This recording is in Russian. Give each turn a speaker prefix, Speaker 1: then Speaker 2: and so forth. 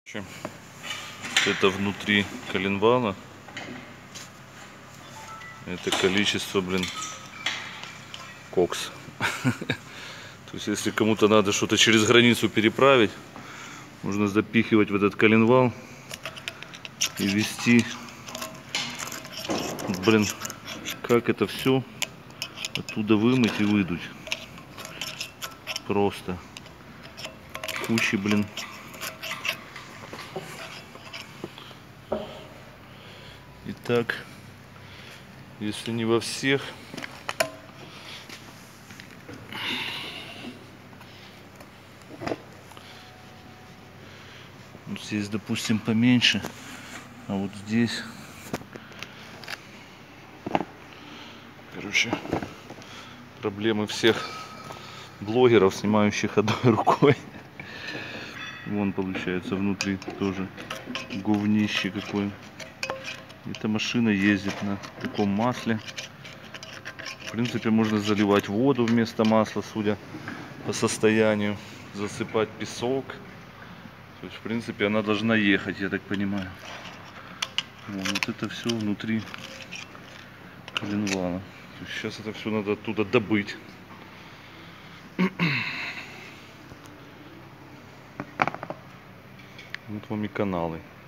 Speaker 1: Это внутри коленвала. Это количество, кокс. То есть, если кому-то надо что-то через границу переправить, можно запихивать в этот коленвал и везти. Как это все оттуда вымыть и выдуть. Просто кучи, Итак, если не во всех, вот здесь, допустим, поменьше, а вот здесь, короче, проблемы всех блогеров, снимающих одной рукой. Вон, получается, внутри тоже говнище какое. Эта машина ездит на таком масле. В принципе, можно заливать воду вместо масла, судя по состоянию. Засыпать песок. То есть, в принципе, она должна ехать, я так понимаю. Вот это все внутри коленвала. Сейчас это все надо оттуда добыть. Вот вам и каналы.